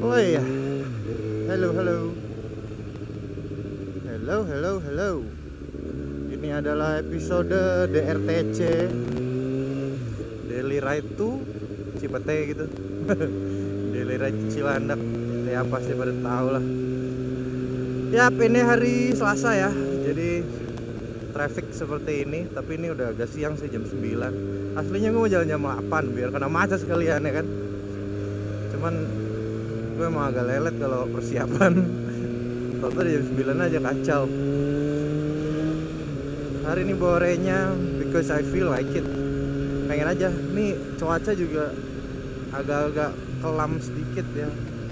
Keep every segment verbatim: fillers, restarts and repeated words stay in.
Oh iya. Halo, halo. Halo, halo, halo. Ini adalah episode D R T C Daily Ride to Cipete gitu. Daily Ride Cilandak. Ya pasti pada tahu lah. Yap, ini hari Selasa ya. Jadi traffic seperti ini, tapi ini udah agak siang sih, jam sembilan. Aslinya gue mau jalan jam delapan biar kena macet sekalian ya kan. Cuman gue emang agak lelet kalau persiapan. Total jam sembilan aja kacau. Hari ini borenya because I feel like it. Pengen aja. Nih cuaca juga agak-agak kelam sedikit ya.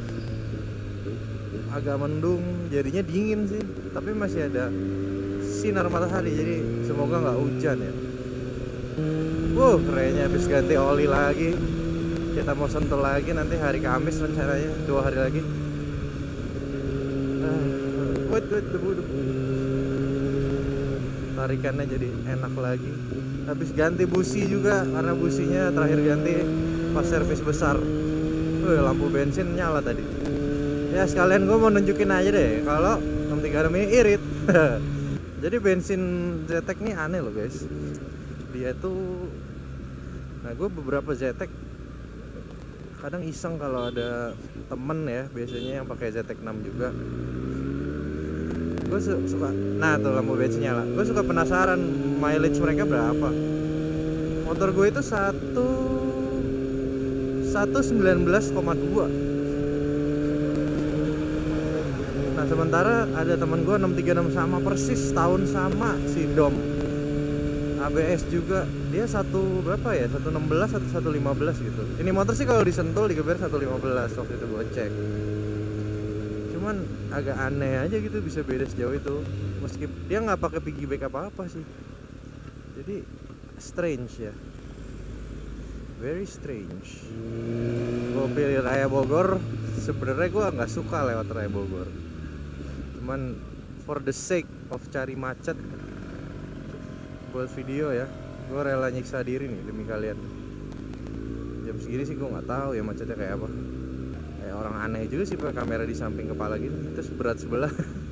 Agak mendung, jadinya dingin sih. Tapi masih ada sinar matahari, jadi semoga nggak hujan ya. Wow, kayaknya habis ganti oli lagi. Kita mau sentul lagi nanti hari Kamis rencananya, dua hari lagi. Uh, wait, wait, debu, debu. Tarikannya jadi enak lagi. Habis ganti busi juga, karena businya terakhir ganti pas servis besar. Wih, lampu bensin nyala tadi. Ya sekalian gue mau nunjukin aja deh kalau enam tiga enam ini irit. Jadi bensin Zetec nih aneh loh guys. Dia tuh, nah gue beberapa Zetec kadang iseng kalau ada temen ya, biasanya yang pakai Zetec enam juga. Gue su- suka, nah tuh lampu bensin nyala. Gue suka penasaran mileage mereka berapa. Motor gue itu satu satu sembilan belas koma dua. Nah sementara ada teman gue enam tiga enam sama persis, tahun sama si Dom. A B S juga dia satu berapa ya, satu enam belas atau satu lima belas gitu. Ini motor sih kalau disentul digeber satu lima belas waktu itu gue cek. Cuman agak aneh aja gitu bisa beda sejauh itu. Meski dia nggak pakai piggyback apa-apa sih. Jadi strange ya. Very strange. Gue pilih Raya Bogor. Sebenarnya gue nggak suka lewat Raya Bogor. Cuman for the sake of cari macet buat video ya, gue rela nyiksa diri nih demi kalian. Jam segini sih gue nggak tahu ya macetnya kayak apa. Kayak orang aneh juga sih pakai kamera di samping kepala gitu, terus berat sebelah.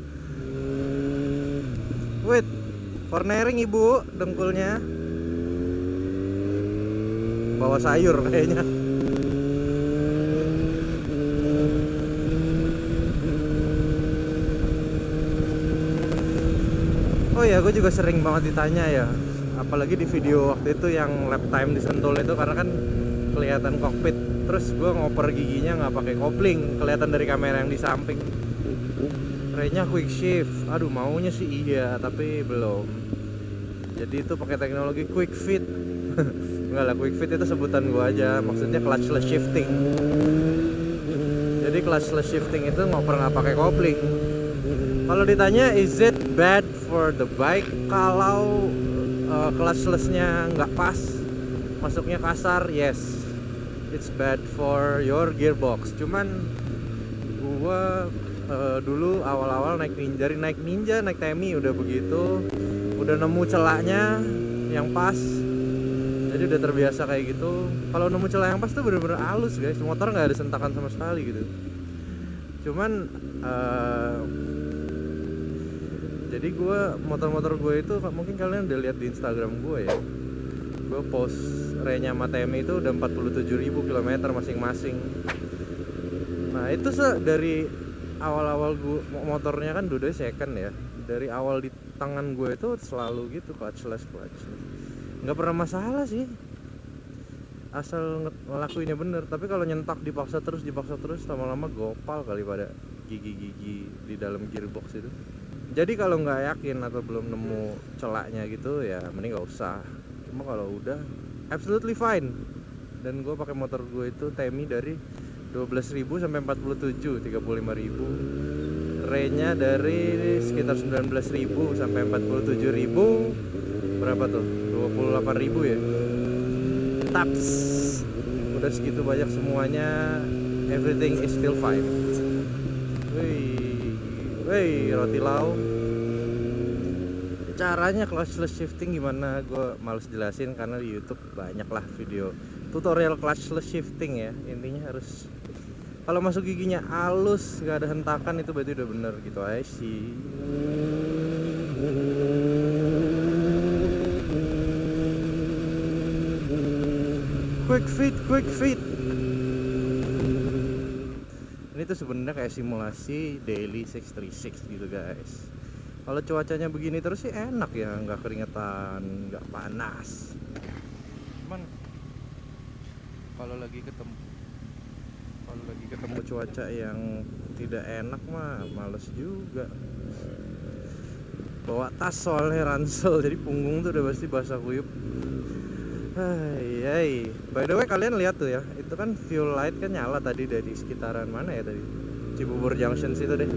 Wait, cornering ibu dengkulnya. Bawa sayur kayaknya. Oh ya, gue juga sering banget ditanya ya, apalagi di video waktu itu yang lap time di Sentul itu, karena kan kelihatan kokpit, terus gue ngoper giginya nggak pakai kopling, kelihatan dari kamera yang di samping. Remnya quick shift, aduh maunya sih iya, tapi belum. Jadi itu pakai teknologi quick fit. Enggak lah, quick fit itu sebutan gue aja, maksudnya clutchless shifting. Jadi clutchless shifting itu ngoper nggak pakai kopling. Kalau ditanya is it bad for the bike kalau uh, clutchless-nya nggak pas, masuknya kasar, yes, it's bad for your gearbox. Cuman gua uh, dulu awal-awal naik Ninja, dari naik Ninja, naik Temi udah begitu, udah nemu celaknya yang pas, jadi udah terbiasa kayak gitu. Kalau nemu celah yang pas tuh bener-bener halus guys, motor nggak ada sentakan sama sekali gitu. Cuman uh, jadi gue, motor-motor gue itu mungkin kalian udah lihat di Instagram gue ya, gue post Renya sama Temi itu udah empat puluh tujuh ribu kilometer masing-masing. Nah itu se dari awal-awal gue, motornya kan dua-duanya second ya, dari awal di tangan gue itu selalu gitu clutchless clutch, nggak pernah masalah sih asal ngelakuinnya bener. Tapi kalau nyentak dipaksa terus dipaksa terus lama-lama gopal kali pada gigi-gigi di dalam gearbox itu. Jadi kalau nggak yakin atau belum nemu celaknya gitu ya mending nggak usah. Cuma kalau udah absolutely fine. Dan gue pakai motor gue itu Temi dari dua belas ribu sampai empat puluh tujuh, tiga puluh lima ribu. Renya dari sekitar sembilan belas ribu sampai empat puluh tujuh ribu. Berapa tuh? dua puluh delapan ribu ya. Taps. Udah segitu banyak semuanya, everything is still fine. Wih. Wey, roti lau. Caranya clutchless shifting gimana gue males jelasin karena di YouTube banyak lah video tutorial clutchless shifting ya. Intinya harus Kalau masuk giginya halus, nggak ada hentakan, itu berarti udah bener gitu aja sih. Quick fit, quick fit. Ini tuh sebenarnya kayak simulasi daily six three six gitu guys. Kalau cuacanya begini terus sih enak ya, nggak keringetan, nggak panas. Cuman kalau lagi ketemu kalau lagi ketemu cuaca yang tidak enak mah males juga. Bawa tas soalnya ransel, jadi punggung tuh udah pasti basah kuyup. Hai, hai. By the way kalian lihat tuh ya, itu kan fuel light kan nyala tadi dari sekitaran mana ya tadi? Cibubur Junction situ deh.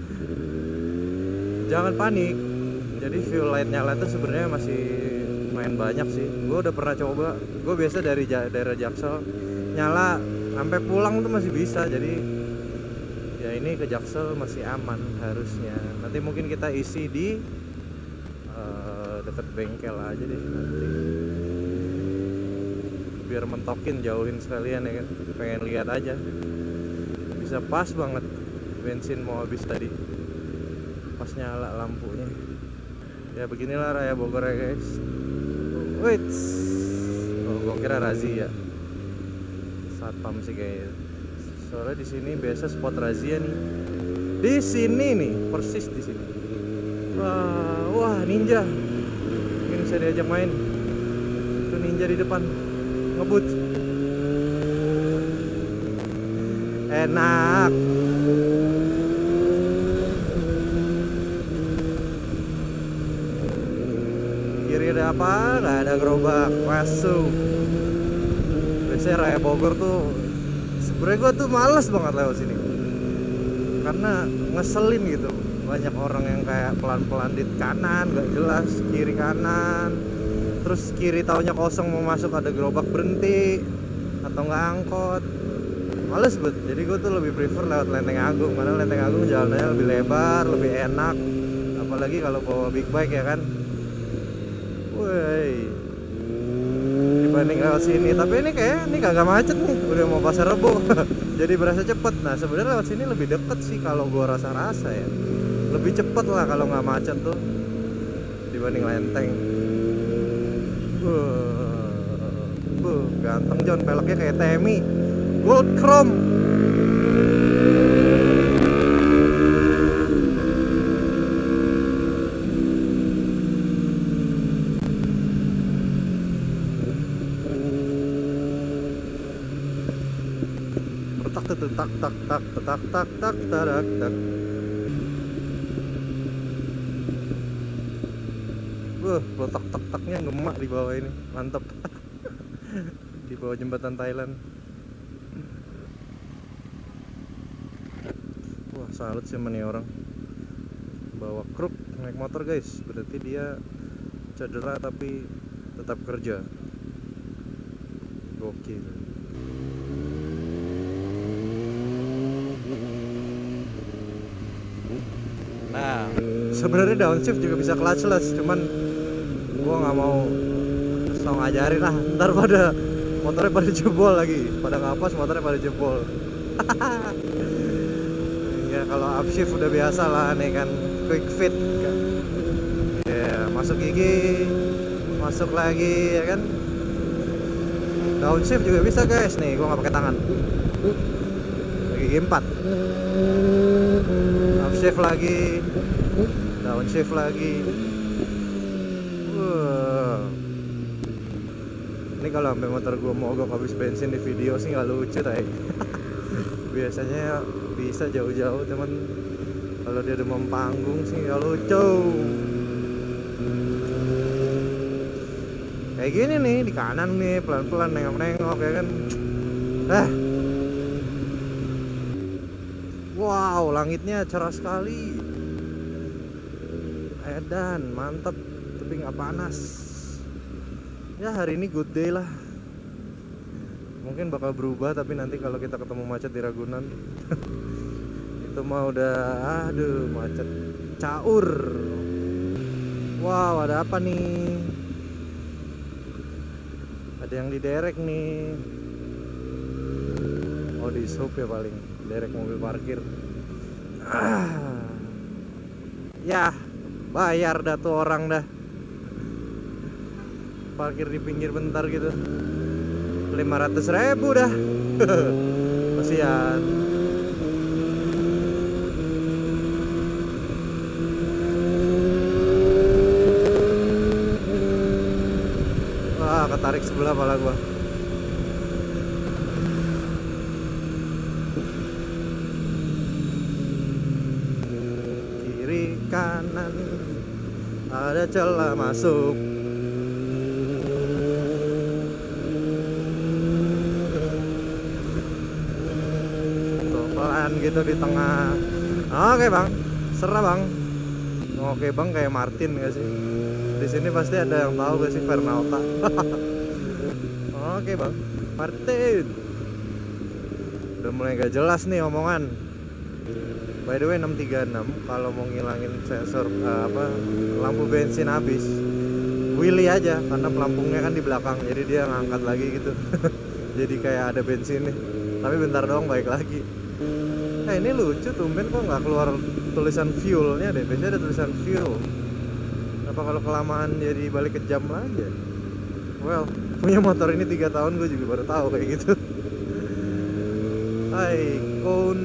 Jangan panik. Jadi fuel light nyala itu sebenarnya masih main banyak sih. Gue udah pernah coba. Gue biasa dari daerah Jaksel nyala sampai pulang tuh masih bisa. Jadi ya ini ke Jaksel masih aman harusnya. Nanti mungkin kita isi di uh, deket bengkel aja deh nanti. Biar mentokin, jauhin sekalian ya kan. Pengen lihat aja. Bisa pas banget bensin mau habis tadi. Pas nyala lampunya. Ya beginilah Raya Bogor ya guys. Wait. Oh, gua kira razia. Satpam sih kayaknya. Soalnya di sini biasa spot razia nih. Di sini nih, persis di sini. Wah, wah ninja. Mungkin bisa diajak main. Itu ninja di depan. Ngebut. Enak. Kiri ada apa? Nggak ada gerobak. Masuk. Biasanya Raya Bogor tuh sebenernya gue tuh males banget lewat sini karena ngeselin gitu. Banyak orang yang kayak pelan-pelan di kanan, nggak jelas kiri kanan. Terus kiri taunya kosong mau masuk ada gerobak berhenti atau nggak angkot. Males banget. Jadi gue tuh lebih prefer lewat Lenteng Agung karena Lenteng Agung jalannya lebih lebar, lebih enak. Apalagi kalau bawa big bike ya kan. Woi, dibanding lewat sini. Tapi ini kayak ini kagak macet nih, udah mau Pasar Rebo. Jadi berasa cepet. Nah sebenarnya lewat sini lebih deket sih kalau gua rasa-rasa ya. Lebih cepet lah kalau nggak macet tuh dibanding Lenteng. Buh, buh, ganteng John, peleknya kayak Temi, gold chrome. Tak tak tak tak tak tak tak tak tak tak. Wah, letak tak taknya ngemak di bawah ini, mantap. Di bawah jembatan Thailand. Wah, salut sih sama nih orang. Bawa kruk naik motor guys, berarti dia cedera tapi tetap kerja. Gokil. Nah, sebenarnya downshift juga bisa clutchless, cuman gua nggak mau so ngajarin lah, ntar pada motornya pada jebol lagi, pada ngapas motornya pada jebol. Ya kalau upshift udah biasa lah nih kan, quick fit kan. Ya masuk gigi, masuk lagi ya kan. Downshift juga bisa guys, nih gua nggak pakai tangan, gigi empat. Upshift lagi, downshift lagi. Wow. Ini kalau sampai motor gua mogok habis bensin di video sih nggak lucu tay. Biasanya bisa jauh-jauh teman. Kalau dia demam panggung sih nggak lucu. Kayak gini nih di kanan nih pelan-pelan nengok-nengok ya kan. Ah. Wow, langitnya cerah sekali. Edan, mantap, tapi nggak panas. Ya hari ini good day lah. Mungkin bakal berubah tapi nanti kalau kita ketemu macet di Ragunan. Itu mah udah, aduh macet caur. Wow, ada apa nih? Ada yang diderek nih. Oh di sub ya paling derek mobil parkir. Ah. Ya, bayar dah tuh orang dah. Parkir di pinggir bentar gitu. lima ratus ribu dah. Kasihan. Wah, ketarik sebelah pala gua. Kiri kanan ada celah masuk. Tuh, pelan gitu di tengah. Oke bang, serah bang. Oke bang, kayak Martin gak sih? Di sini pasti ada yang tahu gak sih Fernauta? Oke bang, Martin. Udah mulai gak jelas nih omongan. By the way enam tiga enam kalau mau ngilangin sensor uh, apa lampu bensin habis, wheelie aja karena pelampungnya kan di belakang, jadi dia ngangkat lagi gitu. Jadi kayak ada bensin nih, tapi bentar doang baik lagi. Eh ini lucu, tumben kok nggak keluar tulisan fuelnya deh. Biasanya ada tulisan fuel. Apa kalau kelamaan jadi balik ke jam aja? Well, punya motor ini tiga tahun gue juga baru tahu kayak gitu. Hai, kon.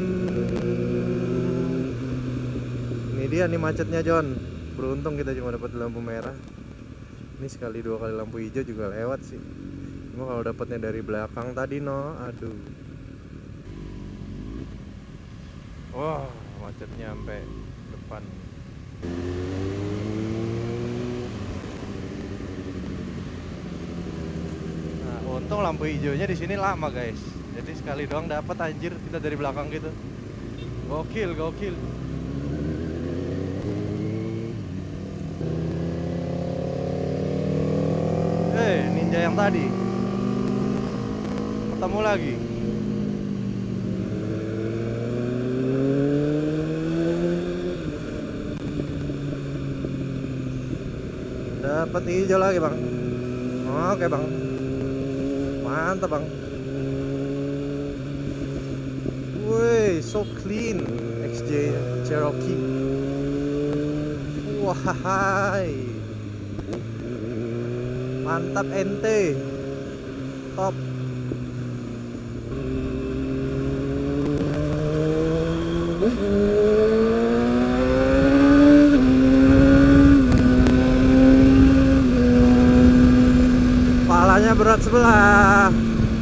Ini dia nih macetnya John. Beruntung kita cuma dapat lampu merah. Ini sekali dua kali lampu hijau juga lewat sih. Cuma kalau dapatnya dari belakang tadi no, aduh. Wah, macetnya sampai depan. Nah, untung lampu hijaunya di sini lama guys. Jadi sekali doang dapat anjir kita dari belakang gitu. Gokil, gokil. Eh, ninja yang tadi ketemu lagi. Dapat hijau lagi bang. Oke bang, mantap bang. Wih, so clean X J Cherokee. Wahai, mantap ente, top. Palanya berat sebelah.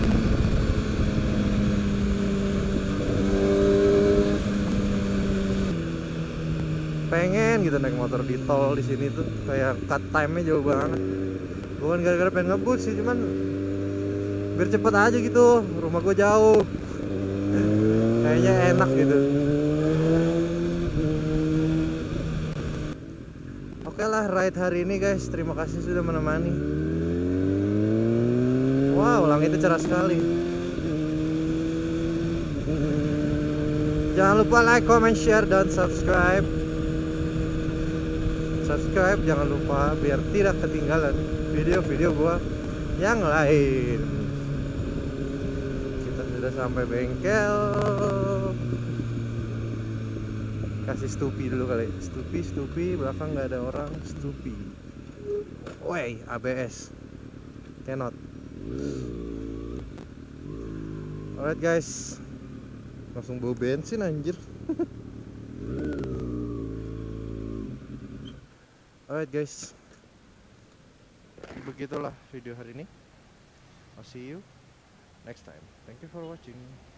Pengen gitu naik motor di tol di sini tuh kayak cut time-nya jauh banget. Bukan gara-gara pengen ngebut sih, cuman biar cepet aja gitu. Rumah gue jauh, kayaknya enak gitu. Oke lah ride hari ini guys, terima kasih sudah menemani. Wow, langitnya cerah sekali. Jangan lupa like, comment, share, dan subscribe. Subscribe jangan lupa biar tidak ketinggalan video-video gua yang lain. Kita sudah sampai bengkel. Kasih stupi dulu kali. Stupi, stupi, belakang nggak ada orang. Stupi. Woi, A B S. Cannot. Alright guys, langsung bawa bensin anjir. Alright guys, begitulah video hari ini. I'll see you next time. Thank you for watching.